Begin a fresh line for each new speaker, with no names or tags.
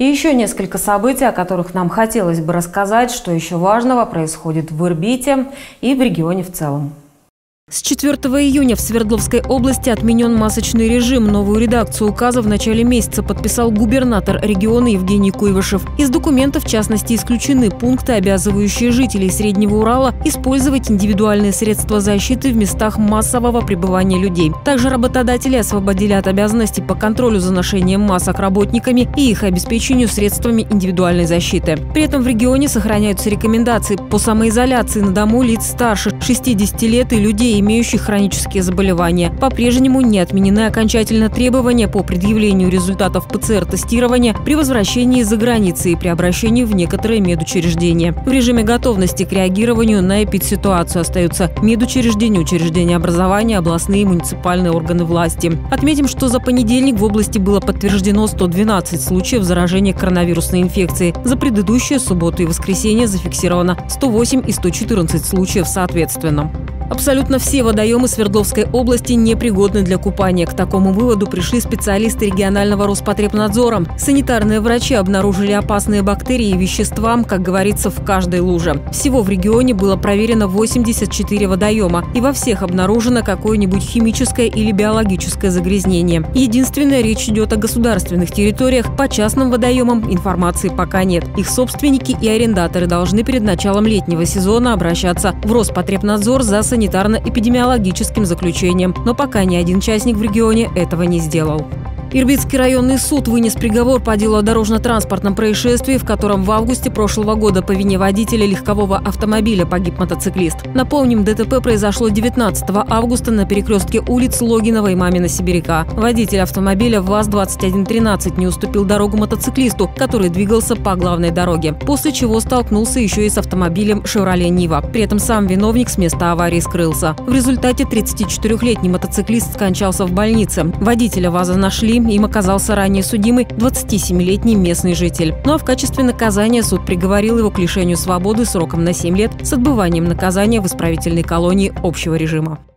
И еще несколько событий, о которых нам хотелось бы рассказать, что еще важного происходит в Ирбите и в регионе в целом. С 4 июня в Свердловской области отменен масочный режим. Новую редакцию указа в начале месяца подписал губернатор региона Евгений Куйвышев. Из документов, в частности, исключены пункты, обязывающие жителей Среднего Урала использовать индивидуальные средства защиты в местах массового пребывания людей. Также работодатели освободили от обязанностей по контролю за ношением масок работниками и их обеспечению средствами индивидуальной защиты. При этом в регионе сохраняются рекомендации по самоизоляции на дому лиц старше 60 лет и людей, имеющих хронические заболевания. По-прежнему не отменены окончательно требования по предъявлению результатов ПЦР-тестирования при возвращении из-за границы и при обращении в некоторые медучреждения. В режиме готовности к реагированию на эпидситуацию остаются медучреждения, учреждения образования, областные и муниципальные органы власти. Отметим, что за понедельник в области было подтверждено 112 случаев заражения коронавирусной инфекцией. За предыдущие субботу и воскресенье зафиксировано 108 и 114 случаев соответственно. Абсолютно все водоемы Свердловской области непригодны для купания. К такому выводу пришли специалисты регионального Роспотребнадзора. Санитарные врачи обнаружили опасные бактерии и вещества, как говорится, в каждой луже. Всего в регионе было проверено 84 водоема, и во всех обнаружено какое-нибудь химическое или биологическое загрязнение. Единственное, речь идет о государственных территориях. По частным водоемам информации пока нет. Их собственники и арендаторы должны перед началом летнего сезона обращаться в Роспотребнадзор за санитарно-эпидемиологическим заключением, но пока ни один частник в регионе этого не сделал. Ирбитский районный суд вынес приговор по делу о дорожно-транспортном происшествии, в котором в августе прошлого года по вине водителя легкового автомобиля погиб мотоциклист. Напомним, ДТП произошло 19 августа на перекрестке улиц Логинова и Мамина-Сибиряка. Водитель автомобиля ВАЗ-2113 не уступил дорогу мотоциклисту, который двигался по главной дороге, после чего столкнулся еще и с автомобилем «Шевроле Нива». При этом сам виновник с места аварии скрылся. В результате 34-летний мотоциклист скончался в больнице. Водителя ВАЗа нашли. Им оказался ранее судимый 27-летний местный житель. Ну а в качестве наказания суд приговорил его к лишению свободы сроком на 7 лет с отбыванием наказания в исправительной колонии общего режима.